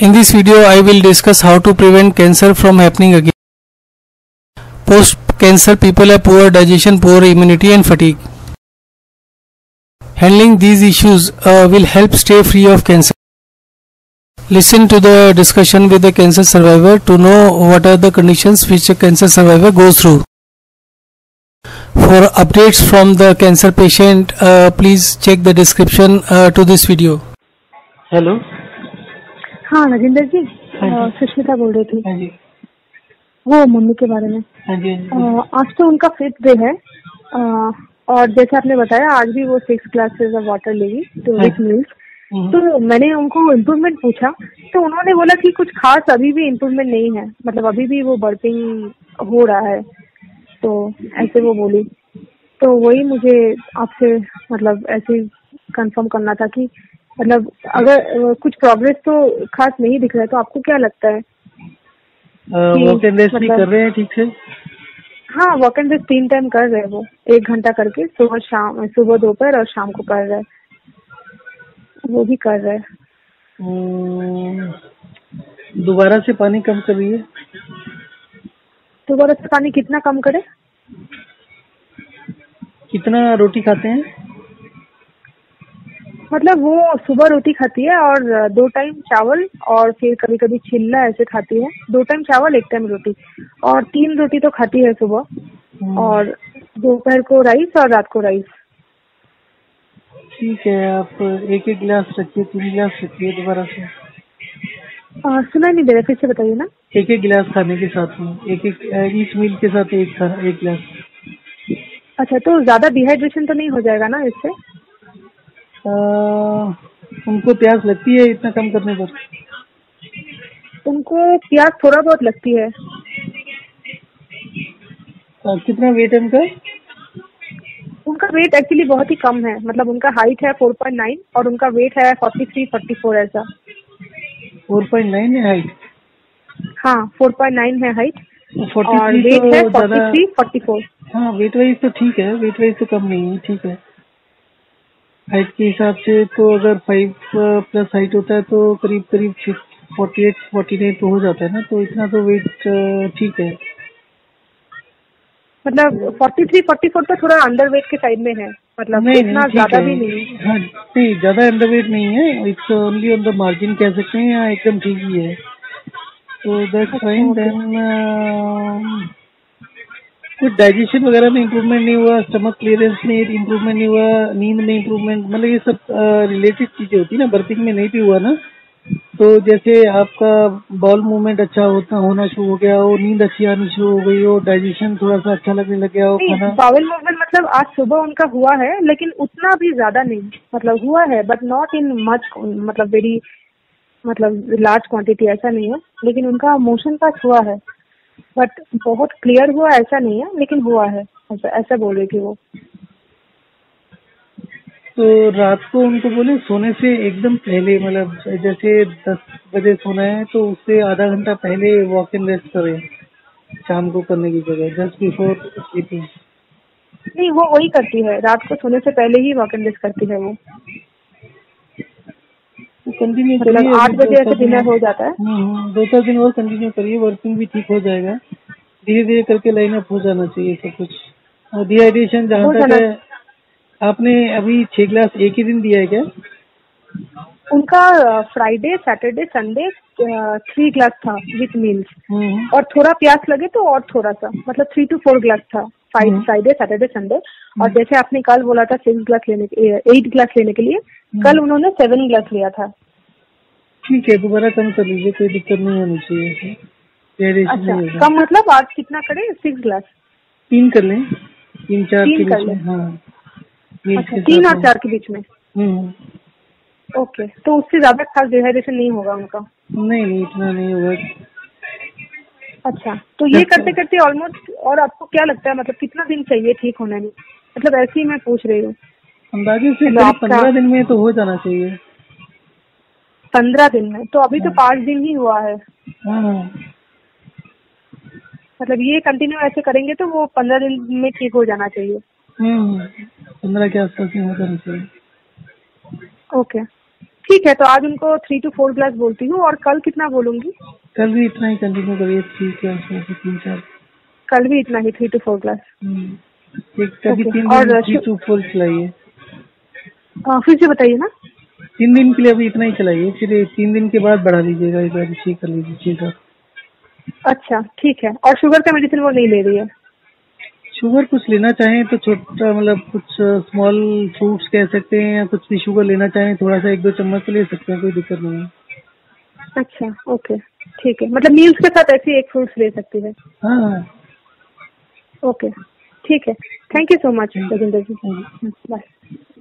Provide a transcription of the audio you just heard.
In this video, I will discuss how to prevent cancer from happening again. Post-cancer people have poor digestion, poor immunity and fatigue. Handling these issues will help stay free of cancer. Listen to the discussion with the cancer survivor to know what are the conditions which a cancer survivor goes through. For updates from the cancer patient, please check the description to this video. Hello. हाँ राजेंद्र जी, हाँ सुष्मिता बोल रही थी। हाँ जी। वो mummy के बारे में। हाँ जी। आज तो उनका 5th डे है और जैसे आपने बताया आज भी वो 6 ग्लासेस ऑफ वाटर लेगी तो विथ मिल्क। तो मैंने उनको इम्प्रूवमेंट पूछा तो उन्होंने बोला कि कुछ खास अभी भी इम्प्रूवमेंट नहीं है, मतलब अभी भी वो बर्पिंग हो रहा है, तो ऐसे वो बोली। तो वही मुझे आपसे मतलब ऐसे कंफर्म करना था कि मतलब अगर कुछ प्रोग्रेस तो खास नहीं दिख रहा है तो आपको क्या लगता है? वॉक एंड रेस्ट भी कर रहे हैं ठीक से? हाँ, वॉक एंड रेस्ट 3 टाइम कर रहे हैं वो, 1 घंटा करके, सुबह दोपहर और शाम को कर रहे हैं, वो भी कर रहे हैं। दोबारा से पानी कम कर रही है? दोबारा से पानी कितना कम करे? कितना रोटी खाते हैं? मतलब वो सुबह रोटी खाती है और 2 टाइम चावल और फिर कभी कभी चिल्ला ऐसे खाती है। 2 टाइम चावल 1 टाइम रोटी और 3 रोटी तो खाती है सुबह और दोपहर को राइस और रात को राइस। ठीक है, आप 1-1 गिलास रखिए, 3 गिलास रखिए दोबारा से। सुना नहीं दे रहा, फिर से बताइए ना। 1-1 गिलास खाने के साथ में, ईच मील के साथ एक गिलास। अच्छा, तो ज्यादा डिहाइड्रेशन तो नहीं हो जाएगा ना इससे? उनको प्यास लगती है इतना कम करने पर? उनको प्यास थोड़ा बहुत लगती है। कितना वेट है उनका? उनका वेट एक्चुअली बहुत ही कम है, मतलब उनका हाइट है 4.9 और उनका वेट है 43-44 ऐसा। 4.9 है हाइट? हाँ, 4.9 है हाइट और वेट तो है 43-44। हाँ, वेट वाइज तो ठीक है, वेट वाइज तो कम नहीं है, ठीक है। हाइट के हिसाब से तो अगर 5+ हाइट होता है तो करीब 48-49 तो हो जाता है ना, तो इतना तो वेट ठीक है। मतलब 43-44 तो थोड़ा अंडर वेट के साइड में है, मतलब इतना ज्यादा भी नहीं। हाँ नहीं, ज्यादा अंडर वेट नहीं है, it's only on the margin कह सकते हैं, या एकदम ठीक ही है, तो दैट्स फाइन। देन कुछ डाइजेशन वगैरह में इम्प्रूवमेंट नहीं हुआ, स्टमक क्लियरेंस में इम्प्रूवमेंट नहीं हुआ, नींद में इम्प्रूवमेंट, मतलब ये सब रिलेटेड चीजें होती है ना, बर्पिंग में नहीं भी हुआ ना, तो जैसे आपका बॉल मूवमेंट अच्छा होना शुरू हो गया हो, नींद अच्छी आनी शुरू हो गई हो, डाइजेशन थोड़ा सा अच्छा लगने लग गया हो, खाना। बाउल मूवमेंट मतलब आज सुबह उनका हुआ है लेकिन उतना भी ज्यादा नहीं, मतलब हुआ है बट नॉट इन मच, मतलब वेरी, मतलब लार्ज क्वांटिटी ऐसा नहीं है, लेकिन उनका मोशन पास हुआ है बट बहुत क्लियर हुआ ऐसा नहीं है, लेकिन हुआ है, ऐसा बोल रही थी वो। तो रात को उनको बोले सोने से एकदम पहले, मतलब जैसे 10 बजे सोना है तो उससे आधा घंटा पहले वॉक एंड रेस्ट करें, शाम को करने की जगह, जस्ट बिफोर स्लीपिंग। नहीं, वो वही करती है, रात को सोने से पहले ही वॉक एंड रेस्ट करती है वो। तो कंटिन्यू मतलब करिए, 8 बजे ऐसे डिनर हो जाता है। 2-4 दिन और कंटिन्यू करिए, वर्किंग भी ठीक हो जाएगा, धीरे धीरे करके लाइन अप हो जाना चाहिए सब कुछ। और डिहाइड्रेशन जहाँ तक है, आपने अभी 6 गिलास एक ही दिन दिया है क्या? उनका फ्राइडे सैटरडे संडे 3 ग्लास था विथ मील्स और थोड़ा प्यास लगे तो और थोड़ा सा, मतलब 3 to 4 ग्लास था फ्राइडे सैटरडे संडे। और जैसे आपने कल बोला था 8 ग्लास लेने के लिए, कल उन्होंने 7 ग्लास लिया था। ठीक है, दोबारा कम कर लीजिए, कोई दिक्कत नहीं होनी चाहिए। अच्छा, कम मतलब आज कितना करें? 6 ग्लास? 3 कर लें, 3-4 के बीच में। हाँ, अच्छा, 3 और 4 के बीच में। ओके, तो उससे ज्यादा खास डिहाइड्रेशन नहीं होगा उनका? नहीं, इतना नहीं होगा। अच्छा, तो ये करते करते ऑलमोस्ट, और आपको क्या लगता है मतलब कितना दिन चाहिए ठीक होने में? मतलब ऐसे ही मैं पूछ रही हूँ। अंदाजे से 15 दिन में तो हो जाना चाहिए। 15 दिन में? तो अभी तो 5 दिन ही हुआ है। मतलब ये कंटिन्यू ऐसे करेंगे तो वो 15 दिन में ठीक हो जाना चाहिए। 15 के आसपास में हो जाना चाहिए। ओके, ठीक है, तो आज उनको 3 to 4 ग्लास बोलती हूँ और कल कितना बोलूंगी? कल भी इतना ही कंटिन्यू करिए, 3 के आसपास, 3-4। कल भी इतना ही 3 to 4 ग्लास। कभी 3 और दिन 3 to 4 चलाइए। फिर से बताइए ना। 3 दिन के लिए अभी इतना ही चलाइए, फिर 3 दिन के बाद बढ़ा लीजिएगा, एक बार चेक कर लीजिए, ठीक है। अच्छा ठीक है, और शुगर का मेडिसिन वो नहीं ले रही है? शुगर कुछ लेना चाहें तो छोटा, मतलब कुछ स्मॉल फ्रूट्स कह सकते हैं, या कुछ भी शुगर लेना चाहें थोड़ा सा 1-2 चम्मच तो ले सकते हैं, कोई दिक्कत नहीं है। अच्छा ओके ठीक है, मतलब मील्स के साथ ऐसे एक फ्रूट्स ले सकती है? हाँ। ओके ठीक है, thank you so much Rajendra ji, bye.